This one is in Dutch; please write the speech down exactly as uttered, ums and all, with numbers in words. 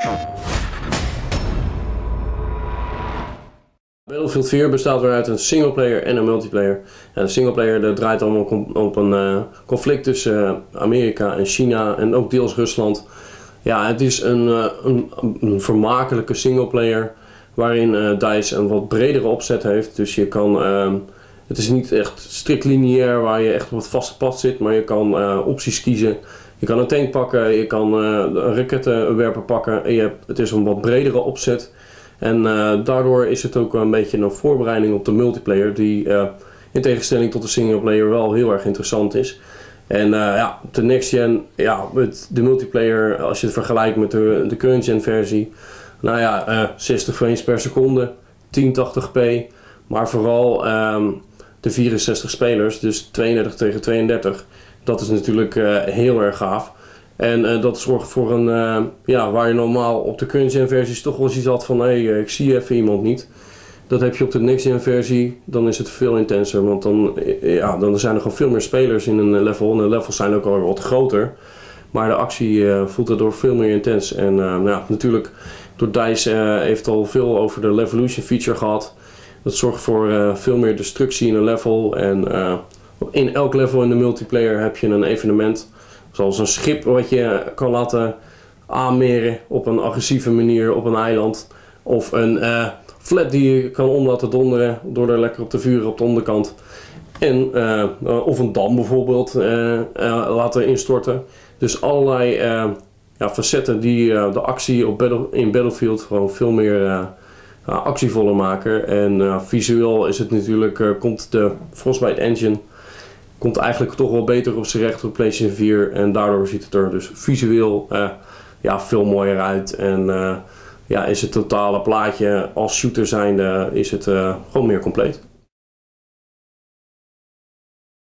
Battlefield vier bestaat weer uit een singleplayer en een multiplayer. En de singleplayer dat draait allemaal op een uh, conflict tussen uh, Amerika en China en ook deels Rusland. Ja, het is een, uh, een, een vermakelijke singleplayer waarin uh, DICE een wat bredere opzet heeft. Dus je kan, uh, het is niet echt strikt lineair waar je echt op het vaste pad zit, maar je kan uh, opties kiezen. Je kan een tank pakken, je kan uh, een rakettenwerper pakken en je hebt, het is een wat bredere opzet. En uh, daardoor is het ook een beetje een voorbereiding op de multiplayer die uh, in tegenstelling tot de singleplayer wel heel erg interessant is. En uh, ja, de next gen, ja, met de multiplayer, als je het vergelijkt met de, de current gen versie, nou ja, uh, zestig frames per seconde, tien tachtig p, maar vooral um, de vierenzestig spelers, dus tweeëndertig tegen tweeëndertig, dat is natuurlijk uh, heel erg gaaf. En uh, dat zorgt voor een, uh, ja, waar je normaal op de current gen versies toch wel eens iets had van hé, hey, ik zie even iemand niet. Dat heb je op de next gen versie, dan is het veel intenser, want dan, ja, dan zijn er gewoon veel meer spelers in een level. En de levels zijn ook al wat groter, maar de actie uh, voelt daardoor veel meer intens. En uh, nou, natuurlijk, door DICE uh, heeft al veel over de Levolution feature gehad. Dat zorgt voor uh, veel meer destructie in een level en uh, in elk level in de multiplayer heb je een evenement. Zoals een schip wat je kan laten aanmeren op een agressieve manier op een eiland. Of een uh, flat die je kan om laten donderen door er lekker op te vuren op de onderkant. En, uh, of een dam bijvoorbeeld uh, uh, laten instorten. Dus allerlei uh, ja, facetten die uh, de actie op battle, in Battlefield gewoon veel meer uh, uh, actievoller maken. En uh, visueel is het natuurlijk, uh, komt de Frostbite engine komt eigenlijk toch wel beter op zijn recht op PlayStation vier en daardoor ziet het er dus visueel uh, ja, veel mooier uit en uh, ja, is het totale plaatje als shooter zijnde is het uh, gewoon meer compleet.